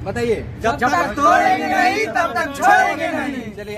बताइए। जब तक तोड़ेंगे नहीं तब तक छोड़ेंगे नहीं। चलिए,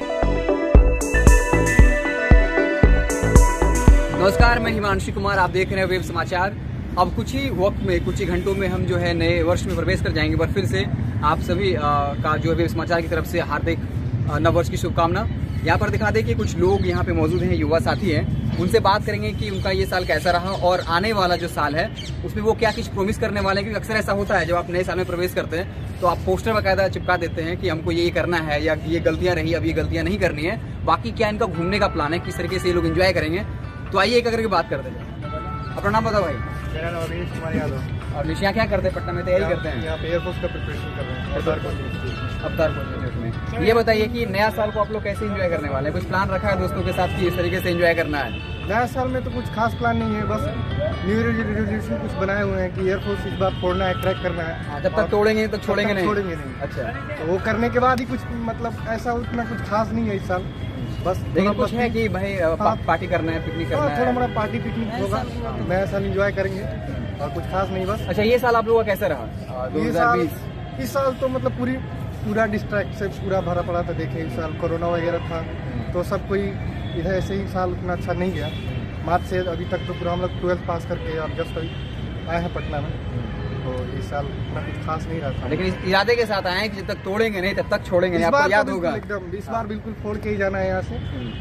नमस्कार, मैं हिमांशु कुमार, आप देख रहे हैं वेब समाचार। अब कुछ ही वक्त में, कुछ ही घंटों में हम जो है नए वर्ष में प्रवेश कर जाएंगे। पर फिर से आप सभी का जो है वेब समाचार की तरफ से हार्दिक नववर्ष की शुभकामना। यहाँ पर दिखा दें कि कुछ लोग यहाँ पे मौजूद हैं, युवा साथी हैं, उनसे बात करेंगे कि उनका ये साल कैसा रहा और आने वाला जो साल है उसमें वो क्या कुछ प्रॉमिस करने वाले हैं। क्योंकि अक्सर ऐसा होता है जब आप नए साल में प्रवेश करते हैं तो आप पोस्टर बाकायदा चिपका देते हैं कि हमको ये करना है या ये गलतियां रही, अब ये गलतियां नहीं करनी है, बाकी क्या इनका घूमने का प्लान है, किस तरीके से ये लोग एंजॉय करेंगे। तो आइए एक करके बात करते हैं। अपना नाम बताओ भाई। मेरा नाम अभिनीश कुमार यादव। और निशिया क्या करते हैं? पटना में तैयारी करते हैं। यहाँ पे एयरफोर्स का प्रिपरेशन कर रहे हैं। अवतार कोचिंग में। ये बताइए कि नया साल को आप लोग कैसे एंजॉय करने वाले हैं? कुछ प्लान रखा है दोस्तों के साथ कि इस तरीके से एंजॉय करना है? नया साल में तो कुछ खास प्लान नहीं है, बस न्यू ईयर रेजोल्यूशन कुछ बनाए हुए हैं कि एयरफोर्स इस बार फोड़ना है, क्रैक करना है। जब तक तोड़ेंगे तो छोड़ेंगे नहीं। छोड़ेंगे नहीं। अच्छा, तो वो करने के बाद ही कुछ मतलब ऐसा उतना कुछ खास नहीं है इस साल। बस लेकिन कुछ है कि भाई पार्टी करना है, पिकनिक करना है। थोड़ा मोड़ा पार्टी पिकनिक होगा, नया साल एंजॉय करेंगे और कुछ खास नहीं बस। अच्छा, ये साल आप लोगों का कैसा रहा 2020? इस साल तो मतलब पूरा डिस्ट्रैक्ट से पूरा भरा पड़ा था। देखें इस साल कोरोना वगैरह था तो सब कोई इधर ऐसे ही साल उतना अच्छा नहीं गया। मार्च से अभी तक तो पूरा हम लोग 12th पास करके अब जस्ट अभी आए हैं पटना में, तो इस साल उतना कुछ खास नहीं रहा था। लेकिन इस इरादे के साथ आए हैं कि जब तक तोड़ेंगे नहीं तब तक छोड़ेंगे नहीं। आपको याद होगा एकदम इस बार बिल्कुल फोड़ के ही जाना है यहाँ से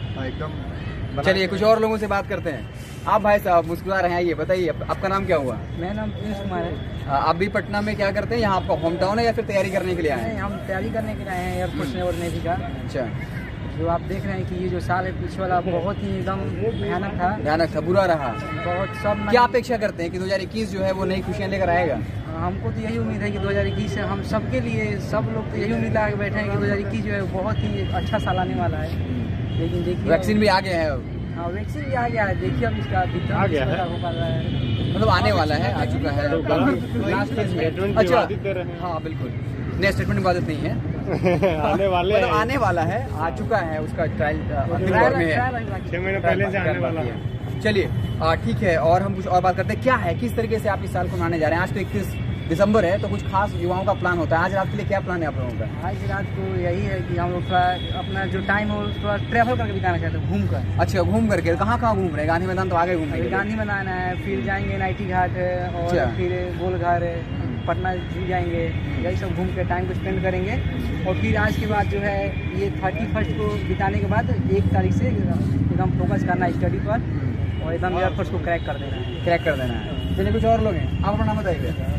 एकदम। चलिए कुछ और लोगों से बात करते हैं। आप भाई साहब मुस्कुरा रहे हैं, ये बताइए आपका नाम क्या हुआ? मेरा नाम प्रिंस कुमार है। आप भी पटना में क्या करते हैं? यहाँ आपका होम टाउन है या फिर तैयारी करने के लिए आए हैं? हम तैयारी करने के लिए आए हैं एयरफोर्स और नेवी का। अच्छा, जो आप देख रहे हैं कि ये जो साल है पीछे वाला बहुत ही एकदम भयानक था, बुरा रहा। बहुत सब क्या अपेक्षा करते हैं कि 2021 जो है वो नई खुशियाँ लेकर आएगा? हमको तो यही उम्मीद है कि 2021 से हम सबके लिए, सब लोग तो यही उम्मीद लगा के बैठे हैं कि 2021 जो है बहुत ही अच्छा साल आने वाला है। लेकिन देखिए वैक्सीन भी आ गया है अब। हाँ, वैक्सीन भी आ गया है। देखिए अब इसका आ गया है, हो पा रहा है, मतलब आने वाला है, आ चुका है लास्ट फेज में। अच्छा, हाँ बिल्कुल, नया स्टेटमेंट की इबादत नहीं है आने वाले मतलब आने वाला है, आ चुका है, उसका ट्रायल अंतिम दौर में है, 6 महीने पहले से आने वाला है। चलिए ठीक है, और हम कुछ और बात करते हैं। क्या है, किस तरीके से आप इस साल को मनाने जा रहे हैं? आज तो 31 दिसंबर है, तो कुछ खास युवाओं का प्लान होता है। आज रात के लिए क्या प्लान है आप लोगों का? आज रात को यही है कि हम लोग थोड़ा अपना जो टाइम हो थोड़ा ट्रैवल करके बिताना चाहते हैं, घूम कर। अच्छा, घूम करके कहाँ घूम रहे हैं? गांधी मैदान तो आगे घूमेंगे। गांधी मैदान है, फिर जाएंगे नाइटी घाट और फिर गोलघर, पटना जू जाएंगे। यही सब घूम के टाइम को स्पेंड करेंगे। और फिर आज के बाद जो है ये 31 को बिताने के बाद 1 तारीख से एकदम फोकस करना है स्टडी पर और एकदम एयरफोर्स को क्रैक कर देना है। चलिए कुछ और लोग हैं, आप अपना नाम बताइए।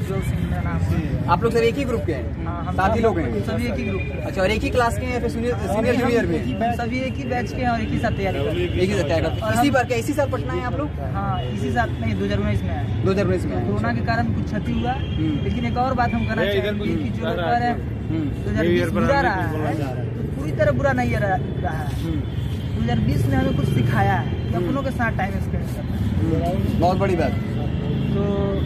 आप लोग सब एक ही ग्रुप के हैं? साथी लोग हैं सभी एक ही ग्रुप। अच्छा, और एक ही क्लास के हैं या फिर सीनियर जूनियर भी? सभी एक ही बैच के हैं और एक ही साथ तैयारी कर रहे हैं। एक ही साथ तैयारी करते हैं। इसी बार क्या इसी साल पटना है आप लोग? हाँ, इसी साथ नहीं, 2019 में है। 2019 में कोरोना के कारण कुछ क्षति हुआ। लेकिन एक और बात हम करना चाहेंगे कि जो 2020 बुरा रहा है तो पूरी तरह बुरा नहीं रहा है। 2020 ने हमें कुछ सिखाया है कि अपनों के साथ टाइम स्पेंड करना। बहुत बड़ी बात। तो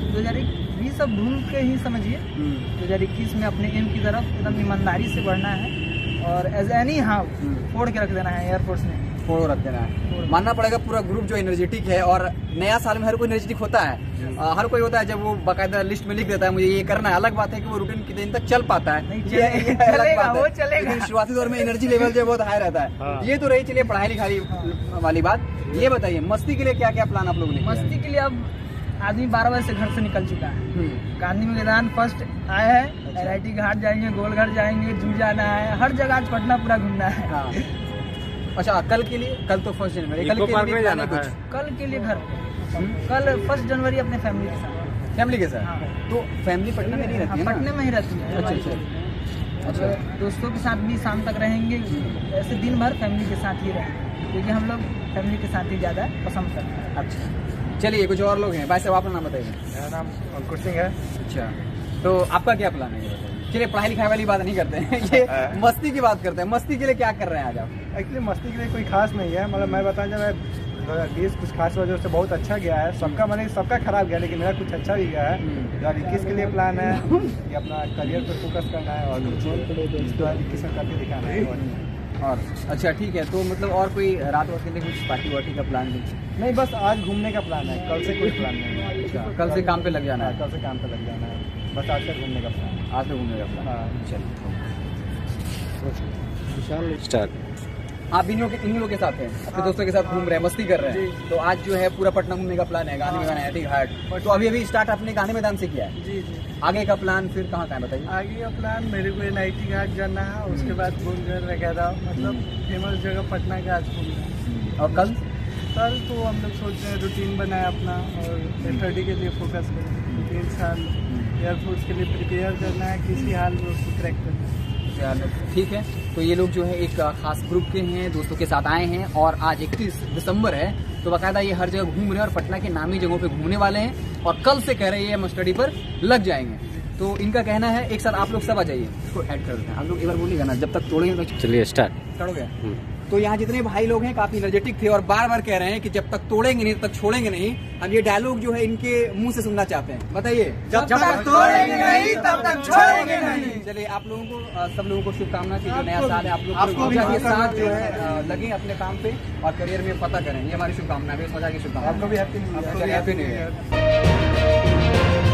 2020 सब भूल के ही समझिए, 2021 में अपने एम की तरफ एकदम ईमानदारी से बढ़ना है और एज एनी हाउ फोड़ के रख देना है। एयरफोर्स ने फोड़ रख देना है, मानना पड़ेगा। पूरा ग्रुप जो एनर्जेटिक है, और नया साल में हर कोई एनर्जेटिक होता है। हर कोई होता है जब वो बाकायदा लिस्ट में लिख देता है मुझे ये करना है। अलग बात है कि वो रूटीन कितने दिन तक चल पाता है, नहीं चलेगा, वो चलेगा। लेकिन शुरुआती दौर में एनर्जी लेवल जो बहुत हाई रहता है। ये तो रही चलिए पढ़ाई लिखाई वाली बात। ये बताइए मस्ती के लिए क्या क्या प्लान आप लोगों ने? मस्ती के लिए अब आदमी 12 बजे से घर से निकल चुका है। गांधी मैदान फर्स्ट आया है, नाइटी घाट जाएंगे, गोलघर जाएंगे, जू जाना है, हर जगह आज पटना पूरा घूमना है। अच्छा, कल के लिए? कल तो 1 जनवरी, कल के लिए जाना कुछ? कल के लिए घर कल 1 जनवरी अपने फैमिली के साथ। फैमिली के साथ? तो फैमिली पटना में नहीं रहती है? पटना में ही रहती है। अच्छा, दोस्तों के साथ भी शाम तक रहेंगे। ऐसे दिन भर फैमिली के साथ ही रहेंगे क्योंकि हम लोग फैमिली के साथ ही ज़्यादा पसंद करते हैं। अच्छा, चलिए कुछ और लोग हैं। भाई साहब अपना नाम बताइए। मेरा नाम अंकुर सिंह है। अच्छा, तो आपका क्या प्लान है? चलिए पढ़ाई लिखाई वाली बात नहीं करते हैं, ये मस्ती की बात करते हैं। मस्ती के लिए क्या कर रहे हैं आज आप? एक्चुअली मस्ती के लिए कोई खास नहीं है, मतलब मैं बताऊं जब 2020 कुछ खास वजह से बहुत अच्छा गया है। सबका खराब गया, लेकिन मेरा कुछ अच्छा भी गया है। 2021 के लिए प्लान है कि अपना करियर पर फोकस करना है और 2021 में करके दिखाना है। और अच्छा ठीक है, तो मतलब और कोई रात वात के लिए कुछ पार्टी वार्टी का प्लान नहीं, बस आज घूमने का प्लान है, कल से कोई प्लान नहीं है। कल से काम पे लग जाना है? कल से काम पे लग जाना है, बस आज तक घूमने का प्लान है। आज में घूमने का प्लान। हाँ। चलिए स्टार्ट। आप इन लोगों के साथ हैं, अपने दोस्तों के साथ घूम रहे हैं, मस्ती कर रहे हैं, तो आज जो है पूरा पटना घूमने का प्लान है, गांधी मैदान, नाइटी घाट। तो अभी स्टार्ट आपने गांधी मैदान से किया है। जी जी। आगे का प्लान फिर कहाँ है बताइए। आगे का प्लान मेरे को नाइटी घाट जाना है, उसके बाद गोलघर वगैरह, मतलब फेमस जगह पटना का आज घूमना है। और कल कल तो हम लोग सोच रहे हैं रूटीन बनाए अपना और स्टडी के लिए फोकस करें। 3 साल एयरफोर्स के लिए प्रिपेयर करना है, किसी हाल में उसको क्रैक करना है। ठीक है, तो ये लोग जो है एक खास ग्रुप के हैं, दोस्तों के साथ आए हैं और आज 31 दिसंबर है, तो बाकायदा ये हर जगह घूम रहे हैं और पटना के नामी जगहों पे घूमने वाले हैं और कल से कह रहे हैं हम स्टडी पर लग जाएंगे। तो इनका कहना है एक साथ आप लोग सब आ जाइए, इसको ऐड कर देते हैं। आप लोग एक बार बोलिएगा ना, जब तक तोड़ेंगे तो चलिए स्टार्ट। हो गया। तो यहाँ जितने भाई लोग हैं काफी एनर्जेटिक थे और बार बार कह रहे हैं कि जब तक तोड़ेंगे नहीं तब तक छोड़ेंगे नहीं। हम ये डायलॉग जो है इनके मुंह से सुनना चाहते हैं, बताइए। जब तक तोड़ेंगे नहीं तब तक छोड़ेंगे नहीं। चलिए आप लोगों को सब लोगों को शुभकामना की जो नया साल है, आप लोग के साथ जो है लगे अपने काम पे और करियर में पता करें, ये हमारी शुभकामना है। मजा की शुभकामना। आपको भी happy new year. Happy new year.